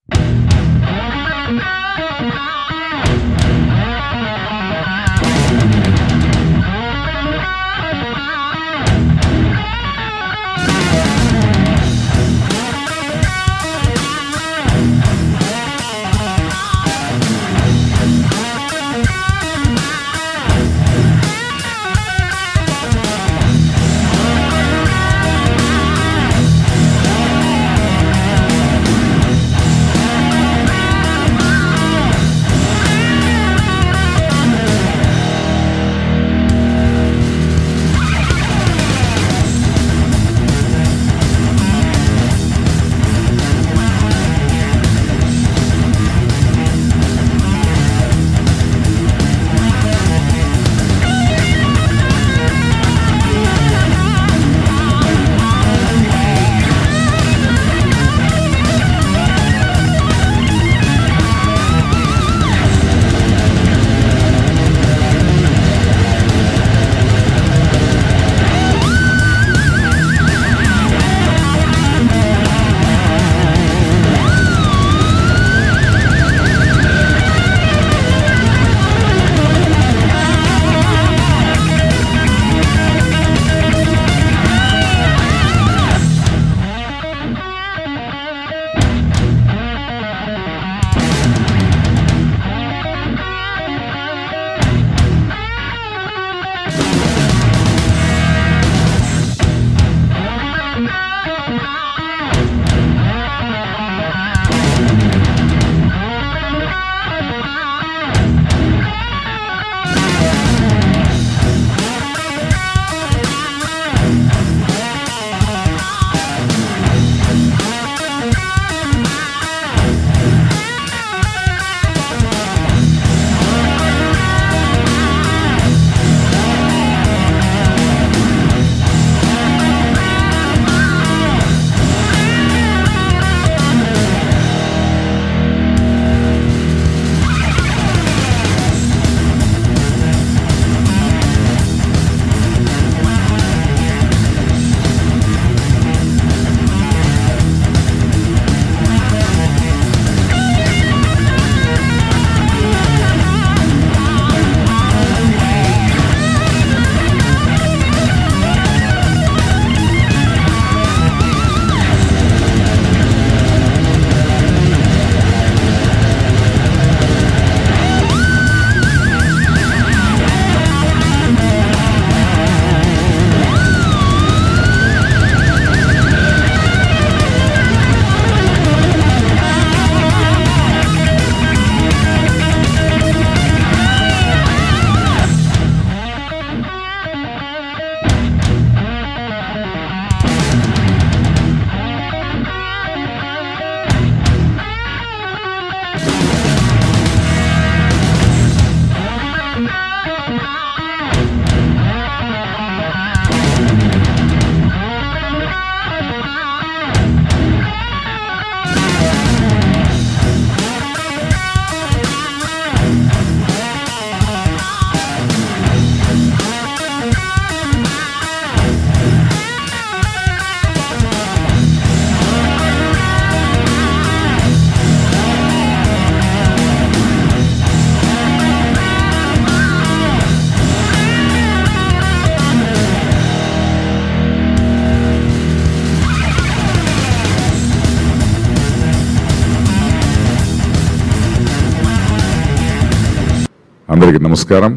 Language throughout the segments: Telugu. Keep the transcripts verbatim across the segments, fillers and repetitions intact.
అందరికీ నమస్కారం.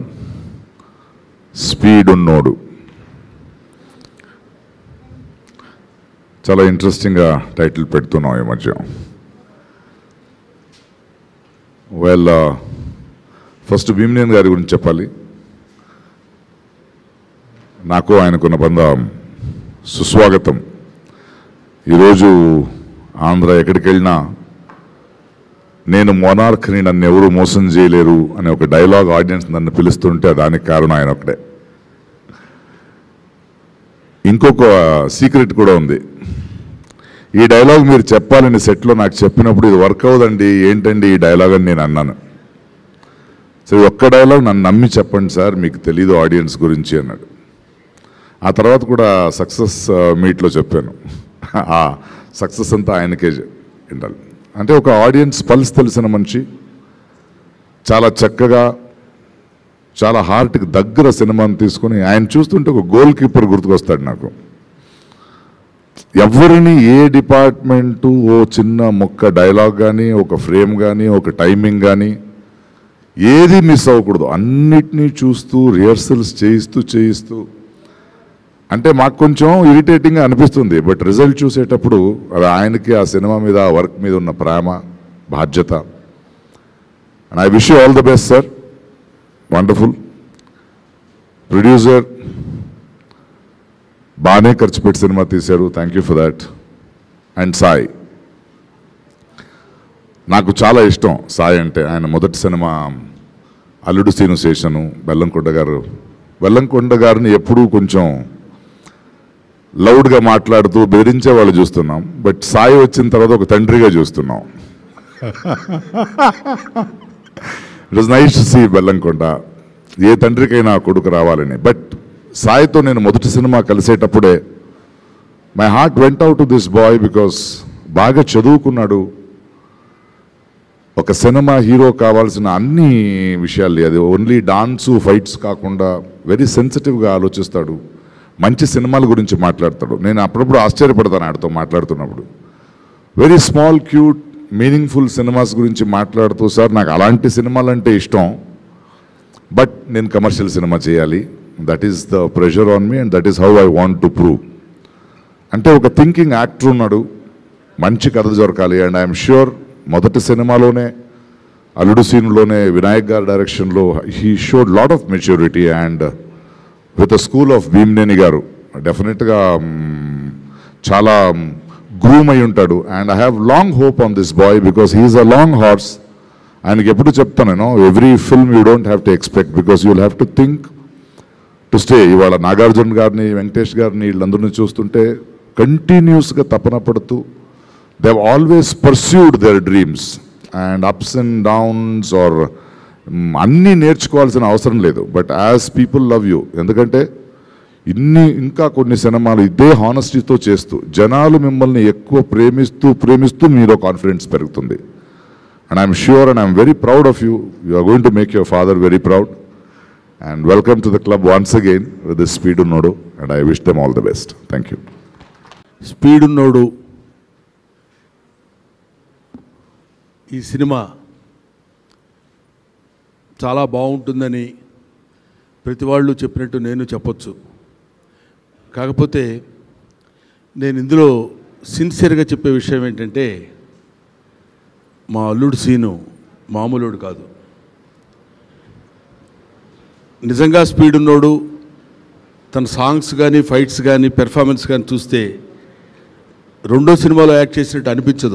స్పీడ్ ఉన్నోడు చాలా ఇంట్రెస్టింగ్గా టైటిల్ పెడుతున్నాం ఈ మధ్య. వెల్ ఫస్ట్ భీమనేని గారి గురించి చెప్పాలి. నాకు ఆయనకున్న బంధం సుస్వాగతం. ఈరోజు ఆంధ్ర ఎక్కడికి వెళ్ళినా నేను మొనార్క్ని నన్ను ఎవరు మోసం చేయలేరు అనే ఒక డైలాగ్ ఆడియన్స్ నన్ను పిలుస్తుంటే దానికి కారణం ఆయన ఒకటే. ఇంకొక సీక్రెట్ కూడా ఉంది. ఈ డైలాగ్ మీరు చెప్పాలని సెట్లో నాకు చెప్పినప్పుడు ఇది వర్క్ అవ్వదండి, ఏంటండి ఈ డైలాగ్ అని నేను అన్నాను. సరే ఒక్క డైలాగ్ నన్ను నమ్మి చెప్పండి సార్, మీకు తెలీదు ఆడియన్స్ గురించి అన్నాడు. ఆ తర్వాత కూడా సక్సెస్ మీట్లో చెప్పాను. ఆ సక్సెస్ అంతా ఆయనకే ఉండాలి. అంటే ఒక ఆడియన్స్ పల్స్ తెలిసిన మనిషి, చాలా చక్కగా చాలా హార్ట్కి దగ్గర సినిమాని తీసుకుని ఆయన చూస్తుంటే ఒక గోల్ కీపర్ గుర్తుకొస్తాడు నాకు. ఎవరిని ఏ డిపార్ట్మెంటు ఓ చిన్న మొక్క డైలాగ్ కానీ ఒక ఫ్రేమ్ కానీ ఒక టైమింగ్ కానీ ఏది మిస్ అవ్వకూడదు, అన్నిటినీ చూస్తూ రిహర్సల్స్ చేయిస్తూ చేయిస్తూ అంటే మాకు కొంచెం ఇరిటేటింగ్గా అనిపిస్తుంది. బట్ రిజల్ట్ చూసేటప్పుడు అది ఆయనకి ఆ సినిమా మీద ఆ వర్క్ మీద ఉన్న ప్రేమ, బాధ్యత. And I wish you all the best sir. Wonderful producer, బాగానే ఖర్చు పెట్టి సినిమా తీశారు, thank you for that. And Sai, నాకు చాలా ఇష్టం సాయి అంటే. ఆయన మొదటి సినిమా అల్లుడు సీను శేషను, బెల్లంకొండ గారు బెల్లంకొండ గారిని ఎప్పుడూ కొంచెం లౌడ్గా మాట్లాడుతూ బెదిరించే వాళ్ళు చూస్తున్నాం. బట్ సాయి వచ్చిన తర్వాత ఒక తండ్రిగా చూస్తున్నాం. It was nice to see Bellamkonda. ఏ తండ్రికైనా కొడుకు రావాలని. బట్ సాయితో నేను మొదటి సినిమా కలిసేటప్పుడే my heart went out to this boy because బాగా చదువుకున్నాడు. ఒక సినిమా హీరో కావాల్సిన అన్ని విషయాలు, అది ఓన్లీ డాన్సు ఫైట్స్ కాకుండా వెరీ సెన్సిటివ్గా ఆలోచిస్తాడు, మంచి సినిమాల గురించి మాట్లాడతాడు. నేను అప్పుడప్పుడు ఆశ్చర్యపడతాను ఆయనతో మాట్లాడుతున్నప్పుడు. Very small cute meaningful cinemas గురించి మాట్లాడుతూ, సార్ నాకు అలాంటి సినిమాలంటే ఇష్టం, బట్ నేను కమర్షియల్ సినిమా చేయాలి, that is the pressure on me and that is how I want to prove. అంటే ఒక థింకింగ్ యాక్టర్ ఉన్నాడు, మంచి కథ దొరకాలి. అండ్ ఐఎమ్ ష్యూర్ మొదటి సినిమాలోనే అల్లుడు సీన్లోనే వినాయక్ గారి డైరెక్షన్లో he showed lot of maturity and with a school of Bheemaneni garu డెఫినెట్గా చాలా గ్రూమ్ అయి ఉంటాడు. And I have long hope on this boy because he's a long horse. ఆయనకి ఎప్పుడు చెప్తాను నేను, every film you don't have to expect because you will have to think to stay. ఇవాళ నాగార్జున గారిని, వెంకటేష్ గారిని, వీళ్ళందరినీ చూస్తుంటే కంటిన్యూస్గా తపన పడుతూ they have always pursued their dreams and ups and downs are అన్నీ నేర్చుకోవాల్సిన అవసరం లేదు. But as people love you, ఎందుకంటే ఇన్ని ఇంకా కొన్ని సినిమాలు ఇదే హానెస్టీతో చేస్తూ జనాలు మిమ్మల్ని ఎక్కువ ప్రేమిస్తూ ప్రేమిస్తూ మీలో కాన్ఫిడెన్స్ పెరుగుతుంది. And I'm sure and I'm very proud of you. You are going to make your father very proud. And welcome to the club once again with this speed ఉన్నోడు. And I wish them all the best. Thank you. Speed ఉన్నోడు ఈ సినిమా చాలా బాగుంటుందని ప్రతి వాళ్ళు చెప్పినట్టు నేను చెప్పొచ్చు. కాకపోతే నేను ఇందులో సిన్సియర్గా చెప్పే విషయం ఏంటంటే, మా అల్లుడు సీను మామూలుడు కాదు. నిజంగా స్పీడ్ ఉన్నోడు తన సాంగ్స్ కానీ ఫైట్స్ కానీ పెర్ఫార్మెన్స్ కానీ చూస్తే రెండో సినిమాలో యాక్ట్ చేసినట్టు అనిపించదు.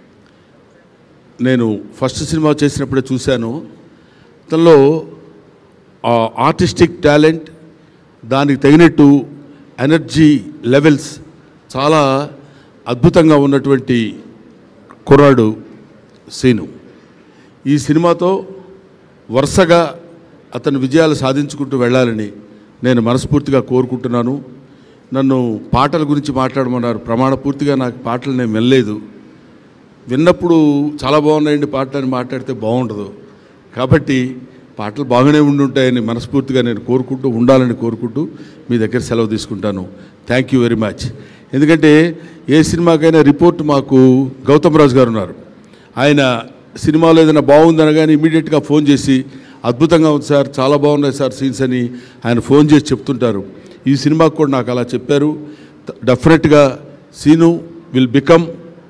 నేను ఫస్ట్ సినిమా చేసినప్పుడే చూశాను. తనలో ఆర్టిస్టిక్ టాలెంట్, దానికి తగినట్టు ఎనర్జీ లెవెల్స్ చాలా అద్భుతంగా ఉన్నటువంటి కుర్రాడు సీను. ఈ సినిమాతో వరుసగా అతను విజయాలు సాధించుకుంటూ వెళ్ళాలని నేను మనస్ఫూర్తిగా కోరుకుంటున్నాను. నన్ను పాటల గురించి మాట్లాడమన్నారు. ప్రమాణపూర్తిగా నాకు పాటలు నేను వినలేదు. విన్నప్పుడు చాలా బాగున్నాయండి పాటలు అని మాట్లాడితే బాగుండదు. కాబట్టి పాటలు బాగానే ఉండి ఉంటాయని మనస్ఫూర్తిగా నేను కోరుకుంటూ ఉండాలని కోరుకుంటూ మీ దగ్గర సెలవు తీసుకుంటాను. Thank you very much. ఎందుకంటే ఏ సినిమాకైనా రిపోర్ట్ మాకు గౌతమ్ రాజు గారు ఉన్నారు. ఆయన సినిమాలో ఏదైనా బాగుందనగానే ఇమీడియట్గా ఫోన్ చేసి అద్భుతంగా ఉంది సార్, చాలా బాగున్నాయి సార్ సీన్స్ అని ఆయన ఫోన్ చేసి చెప్తుంటారు. ఈ సినిమాకు కూడా నాకు అలా చెప్పారు. డెఫినెట్గా Seenu will become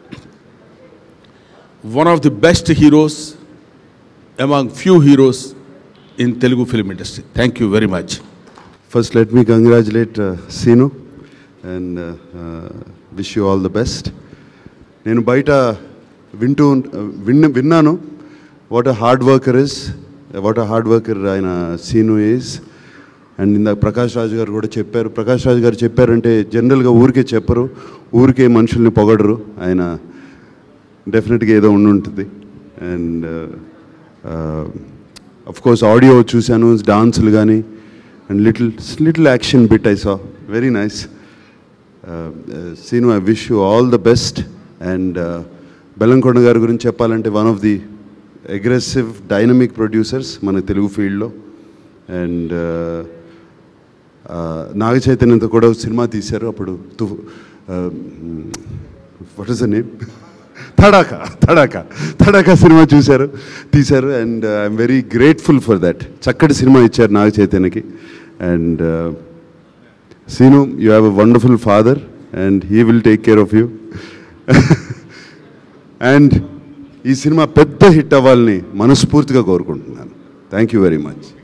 one of the best heroes among few heroes in Telugu film industry. Thank you very much. First, let me congratulate uh, Seenu and uh, uh, wish you all the best. Nenu baita vintu vinnanu what a hard worker is, what a hard worker ayana Seenu is. And in the Prakash Raj garu kuda chepparu. Prakash Raj garu chepparante general ga oorke chepparu, oorke manushalni pogadaru. Ayana definitely edo untundi. And uh, uh, of course audio chusanu, dance gani and little little action bit I saw, very nice. uh, uh, Seenu, I wish you all the best and uh, Bellamkonda గారి గురించి చెప్పాలంటే one of the aggressive dynamic producers మన తెలుగు ఫీల్డ్లో. అండ్ నాగ చైతన్యంతో కూడా సినిమా తీశారు అప్పుడు. తు what is the name? Tadakha Tadakha Tadakha cinema చూశారు, తీశారు. And I'm very grateful for that. చక్కటి సినిమా ఇచ్చారు నాగ చైతన్యకి. And Seenu, you have a wonderful father and he will take care of you. And ఈ సినిమా పెద్ద హిట్ అవ్వాలని మనస్ఫూర్తిగా కోరుకుంటున్నాను. Thank you very much.